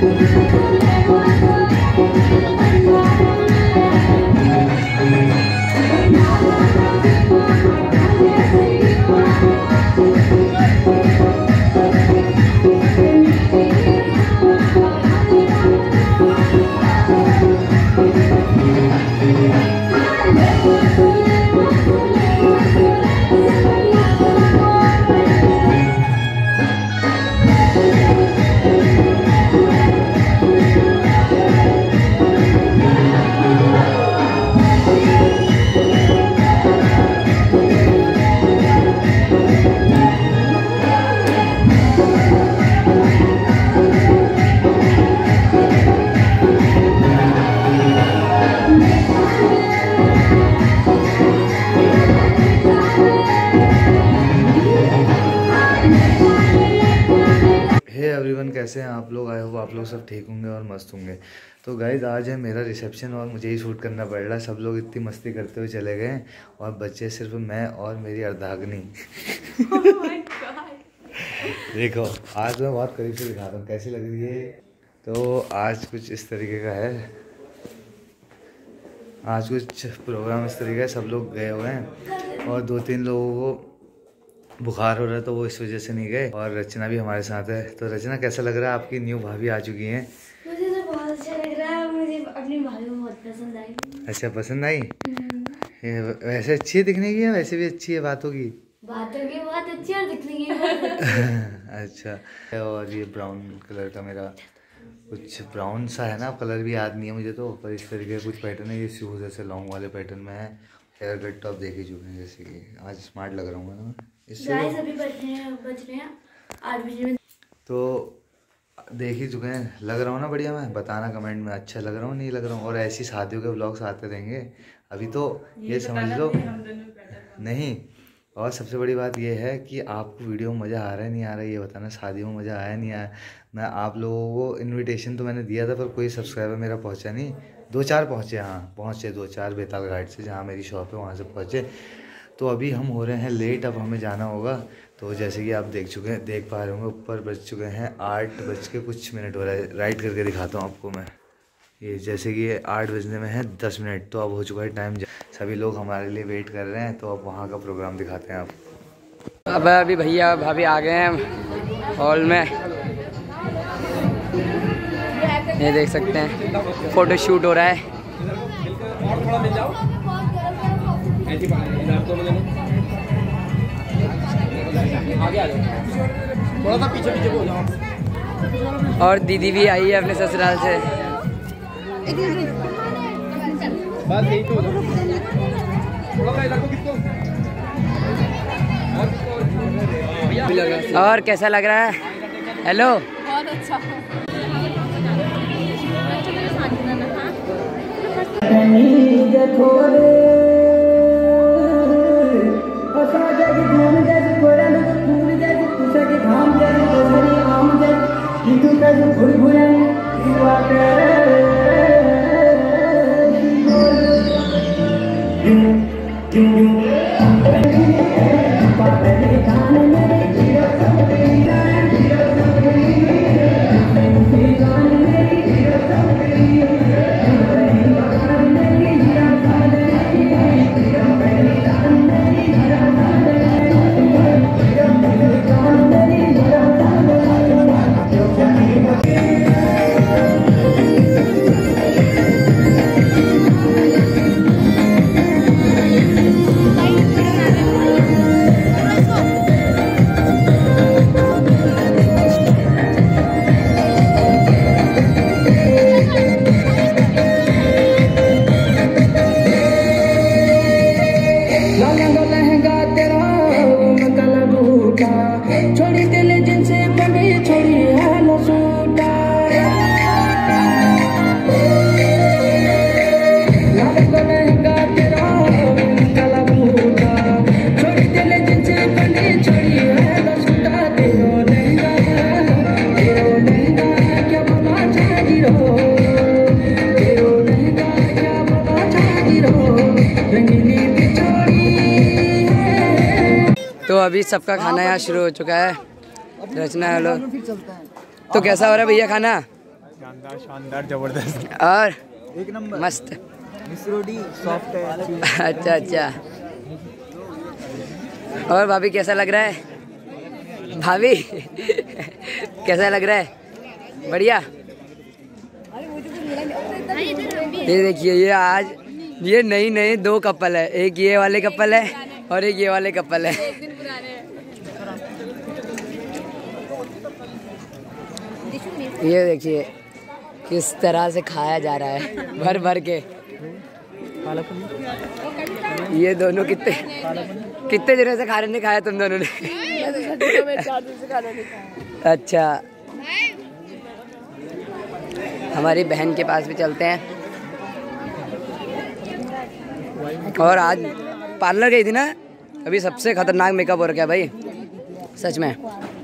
Everyone, कैसे हैं आप लोग? आए हो आप लोग सब ठीक होंगे और मस्त होंगे। तो गाइज आज है मेरा रिसेप्शन और मुझे ही शूट करना पड़ रहा है। सब लोग इतनी मस्ती करते हुए चले गए और बच्चे सिर्फ मैं और मेरी अर्धाग्नि। देखो आज मैं बहुत करीब से दिखा रहा हूँ कैसी लग रही है। तो आज कुछ इस तरीके का है, आज कुछ प्रोग्राम इस तरीके का, सब लोग गए हुए हैं और 2-3 लोगों को बुखार हो रहा है तो वो इस वजह से नहीं गए। और रचना भी हमारे साथ है। तो रचना कैसा लग रहा है? आपकी न्यू भाभी आ चुकी हैं। मुझे तो बहुत अच्छा लग रहा है, मुझे अपनी भाभी बहुत पसंद आई। अच्छा, पसंद आई? वैसे अच्छी है दिखने की या वैसे भी अच्छी है बातों की? बातों की बहुत अच्छी और दिखने की बहुत अच्छी। अच्छा, और ये ब्राउन कलर का मेरा कुछ ब्राउन सा है ना, कलर भी याद नहीं है मुझे तो, पर इस तरीके का कुछ पैटर्न है। ये शूज़ ऐसे लॉन्ग वाले पैटर्न में है। हेयर कट टॉप देख ही चुके हैं, जैसे कि आज स्मार्ट लग रहा हूँ ना इससे। अभी बज रहे हैं 8 बजे में। तो देख ही चुके हैं, लग रहा हूँ ना बढ़िया? मैं बताना कमेंट में अच्छा लग रहा हूँ नहीं लग रहा हूँ। और ऐसी शादियों के व्लॉग्स आते रहेंगे। अभी तो ये समझ लो नहीं। और सबसे बड़ी बात ये है कि आपको वीडियो में मज़ा आ रहा है नहीं आ रहा है ये बताना। शादियों में मज़ा आया नहीं आया? मैं आप लोगों को इनविटेशन तो मैंने दिया था पर कोई सब्सक्राइबर मेरा पहुंचा नहीं। 2-4 पहुंचे, हाँ पहुंचे 2-4 बेताल घाट से, जहाँ मेरी शॉप है वहाँ से पहुँचे। तो अभी हम हो रहे हैं लेट, अब हमें जाना होगा। तो जैसे कि आप देख पा रहे होंगे, ऊपर बज चुके हैं 8 बज के कुछ मिनट हो रहा है। राइट करके दिखाता हूँ आपको मैं। ये जैसे कि 8 बजने में है 10 मिनट, तो अब हो चुका है टाइम। सभी लोग हमारे लिए वेट कर रहे हैं, तो अब वहाँ का प्रोग्राम दिखाते हैं आपको। अब अभी भैया भाभी आ गए हैं हॉल में, ये देख सकते हैं फोटो शूट हो रहा है। और दीदी भी आई है अपने ससुराल से। और कैसा लग रहा है? हेलो, बहुत अच्छा। तो अभी सबका खाना यहाँ शुरू हो चुका है। रचना है लोग। तो कैसा हो रहा है भैया खाना? शानदार शानदार जबरदस्त और एक नंबर मस्त। मिसरोडी सॉफ्ट है। अच्छा अच्छा। और भाभी कैसा लग रहा है? भाभी कैसा लग रहा है? बढ़िया। ये देखिए, ये आज ये नई 2 कपल है, एक ये वाले कपल है और एक ये वाले कपल है। ये देखिए किस तरह से खाया जा रहा है भर भर के। ये दोनों कितने दिनों से खाना नहीं खाया तुम दोनों ने? अच्छा, हमारी बहन के पास भी चलते हैं। और आज पार्लर गई थी ना, अभी सबसे खतरनाक मेकअप हो रखा है भाई सच में।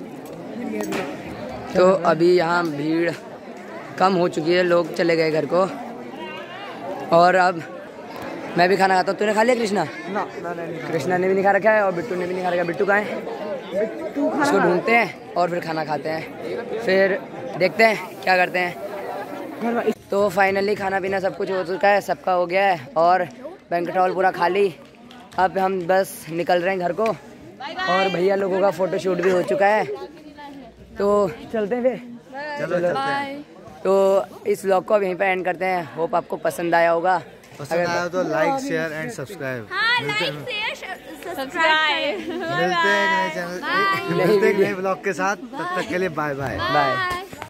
तो अभी यहाँ भीड़ कम हो चुकी है, लोग चले गए घर को। और अब मैं भी खाना खाता हूँ। तूने खा लिया कृष्णा? ना कृष्णा ने भी नहीं खा रखा है और बिट्टू ने भी नहीं खा रखा है। बिट्टू कहाँ है? उसको ढूंढते हैं और फिर खाना खाते हैं, फिर देखते हैं क्या करते हैं। तो फाइनली खाना पीना सब कुछ हो चुका है, सबका हो गया है और बैंक्वेट हॉल पूरा खाली। अब हम बस निकल रहे हैं घर को और भैया लोगों का फ़ोटो शूट भी हो चुका है। तो चलते हैं फिर। चलो तो इस व्लॉग को अब यहीं पर एंड करते हैं। होप आपको पसंद आया होगा। पसंद आया तो लाइक शेयर एंड सब्सक्राइब। मिलते हैं नए चैनल, मिलते हैं नए ब्लॉग के साथ। तब तक के लिए बाय बाय।